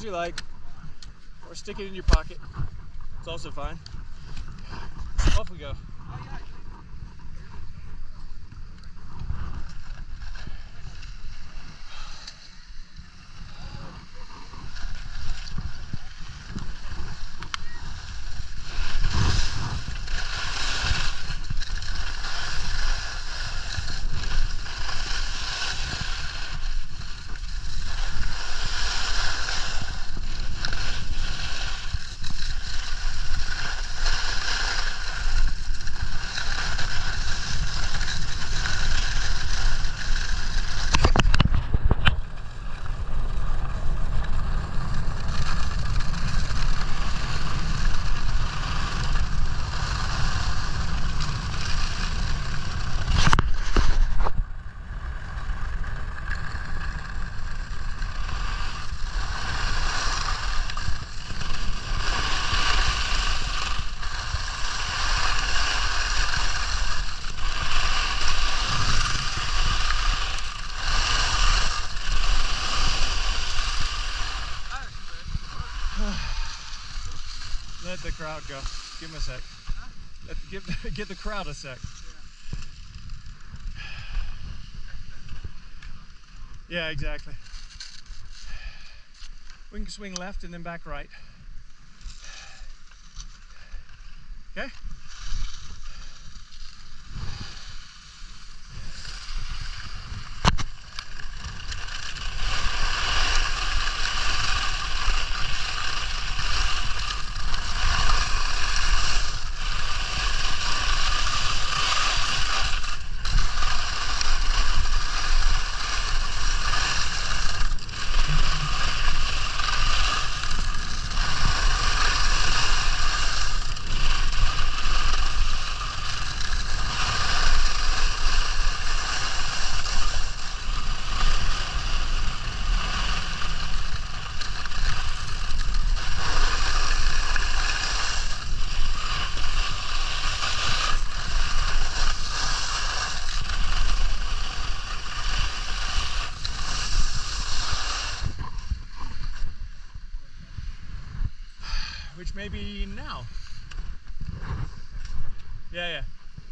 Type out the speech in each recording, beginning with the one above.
you like, or stick it in your pocket. It's also fine. Off we go. Let the crowd go. Give him a sec. Give the crowd a sec. Yeah, exactly. We can swing left and then back right. Okay? Which may be now. Yeah.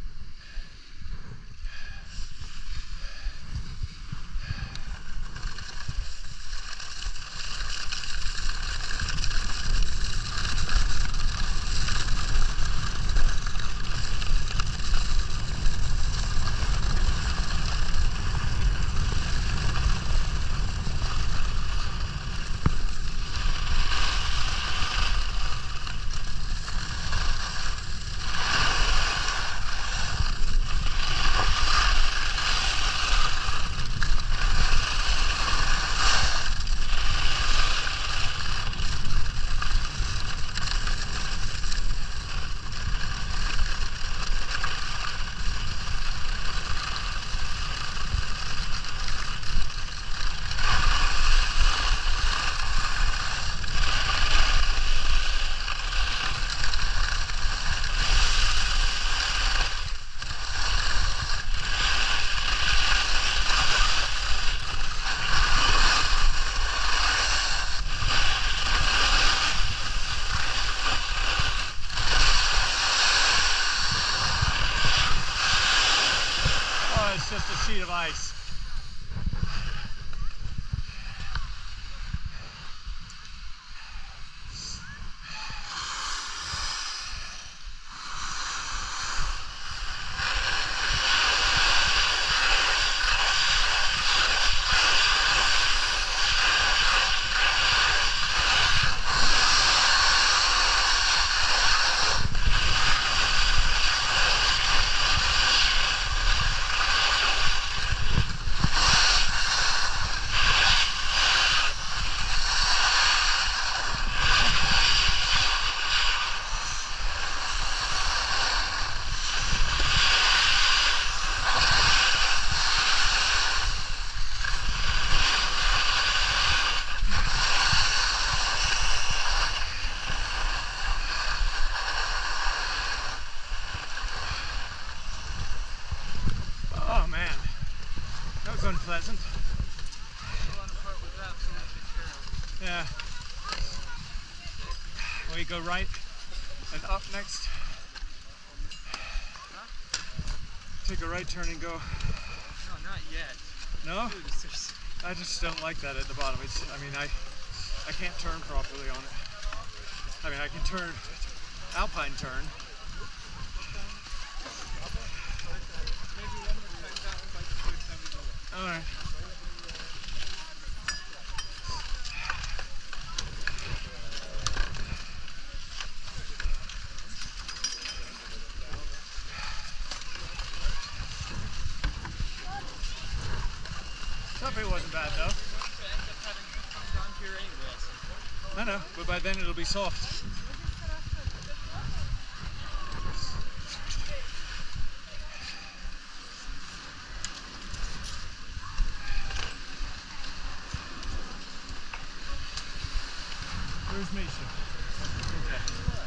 It's just a sheet of ice. Oh man, that was unpleasant. Yeah. we go right and up next. Take a right turn and go. No, not yet. No? Dude, it's I just don't like that at the bottom. It's, I mean, I can't turn properly on it. I mean, I can turn, alpine turn. All right. Subway wasn't bad though. I know, but by then it'll be soft. Where's Misha? Okay.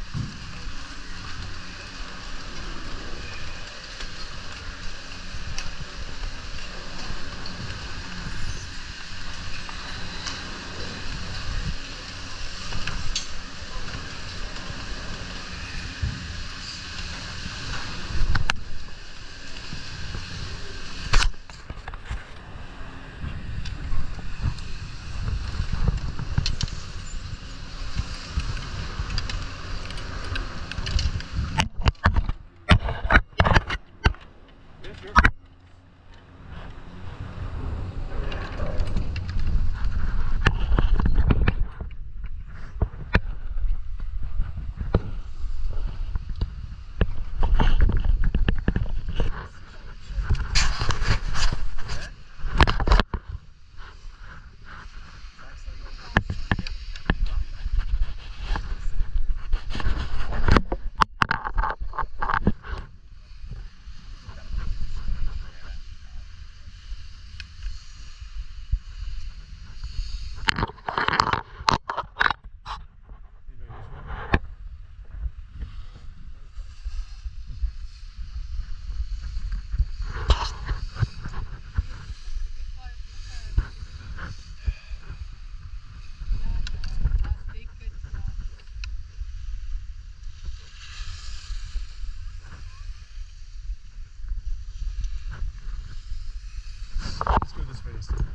Let's go this way this time.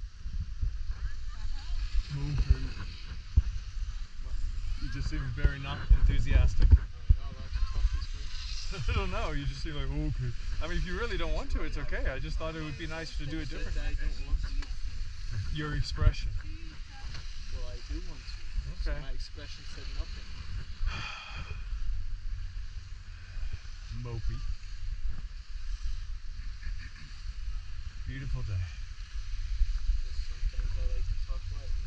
You just seem very not enthusiastic. I don't know, you just seem like, okay. I mean, if you really don't want to, it's okay. I just thought it would be nice to do it different. I don't want to. Your expression. Well, I do want to. Okay. So my expression said nothing. Mopey. Beautiful day. Sometimes I like to talk lightly.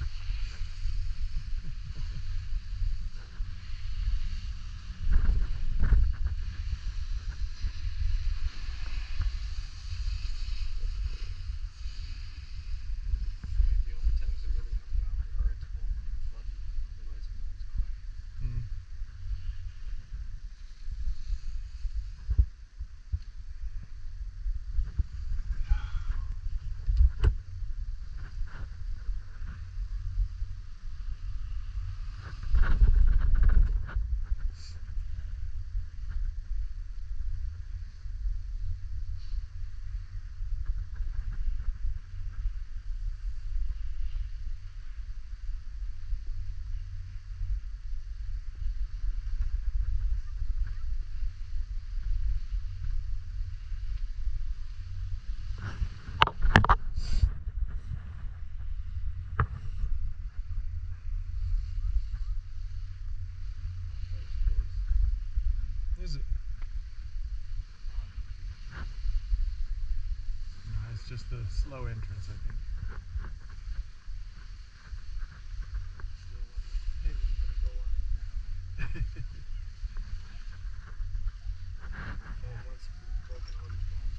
The only times I really hang around are at home when it's flooded. Otherwise, I'm always quiet. Is it? No, it's just the slow entrance, I think. Hey, we're gonna go on it now. Oh, once we've broken all these bones.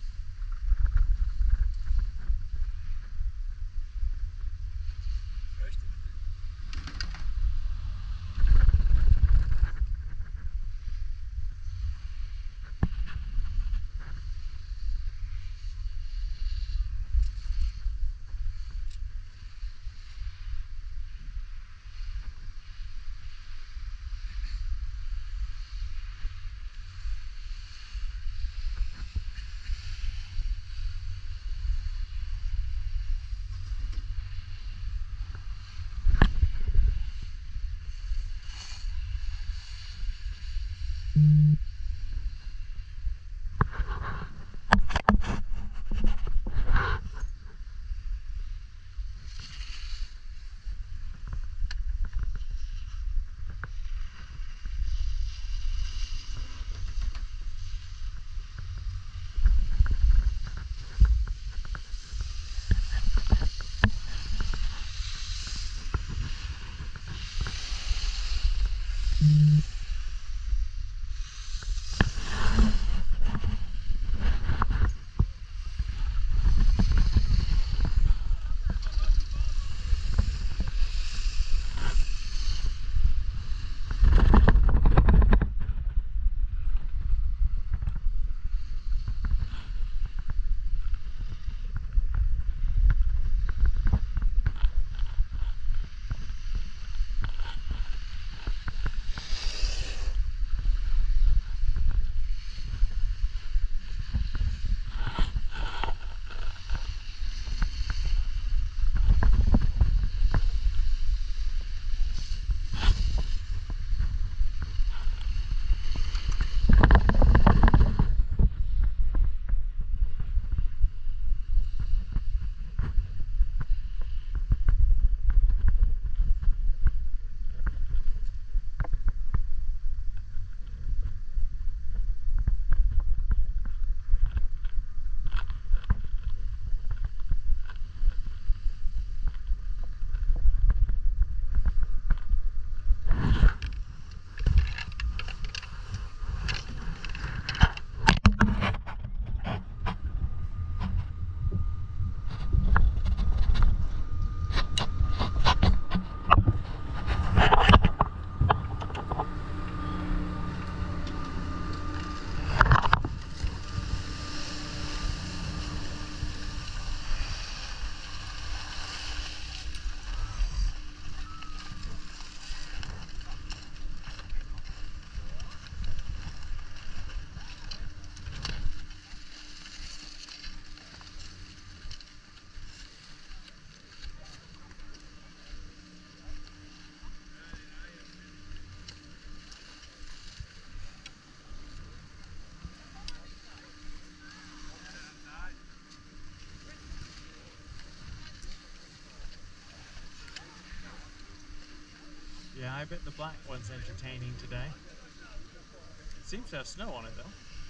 I bet the black one's entertaining today. It seems to have snow on it though.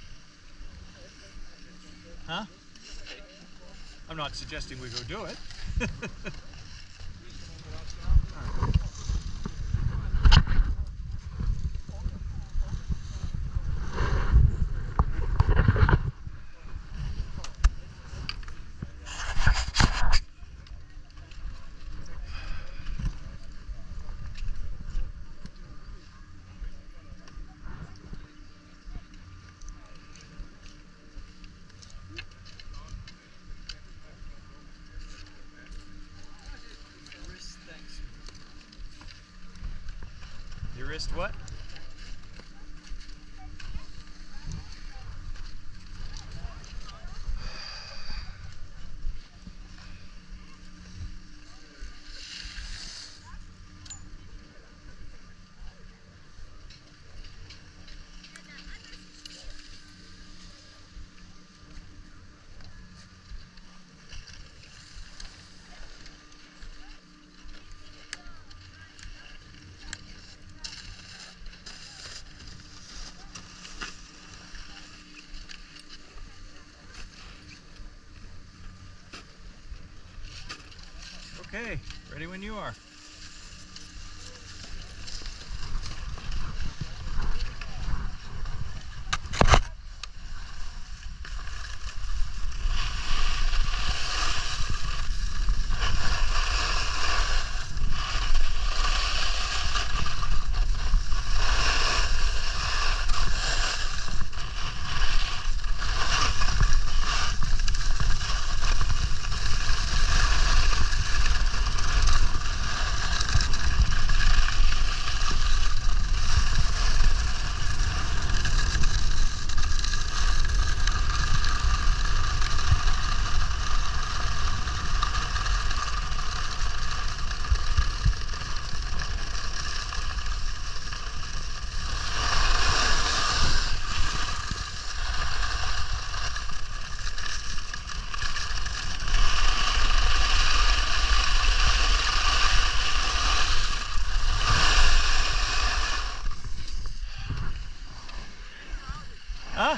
Huh? I'm not suggesting we go do it. Your wrist what? Okay, ready when you are. Huh?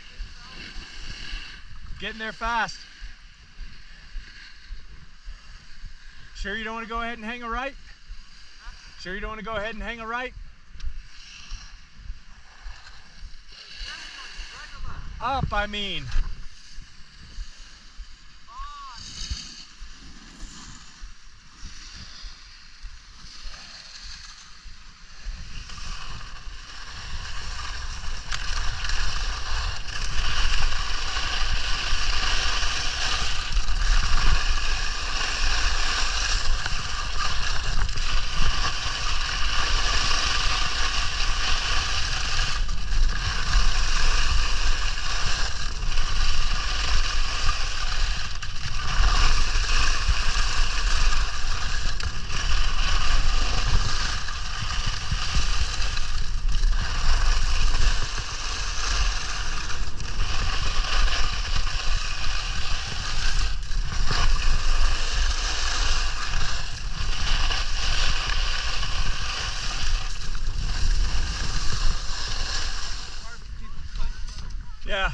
Getting there fast. Sure you don't want to go ahead and hang a right? Sure you don't want to go ahead and hang a right? Up, I mean. Yeah.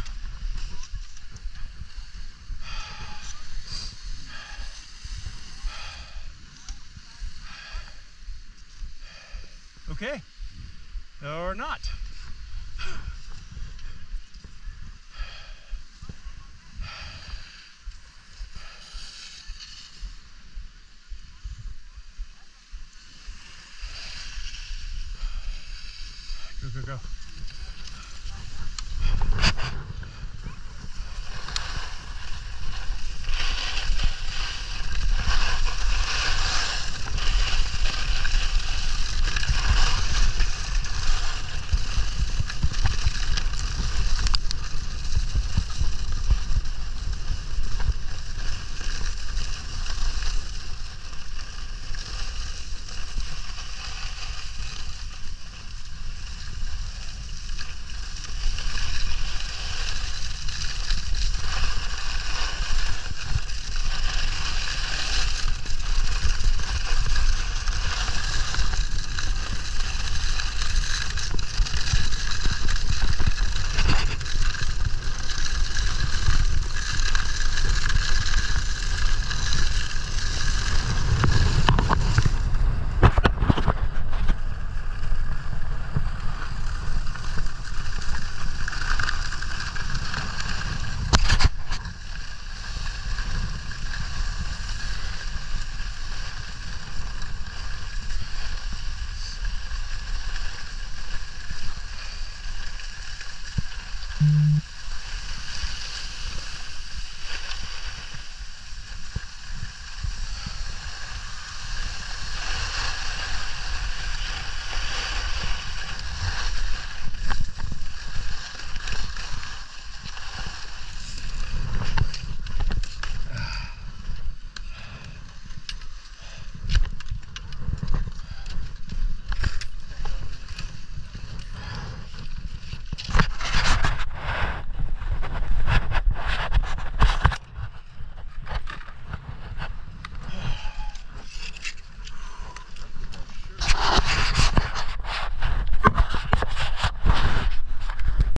Okay. Or not. Go, go, go.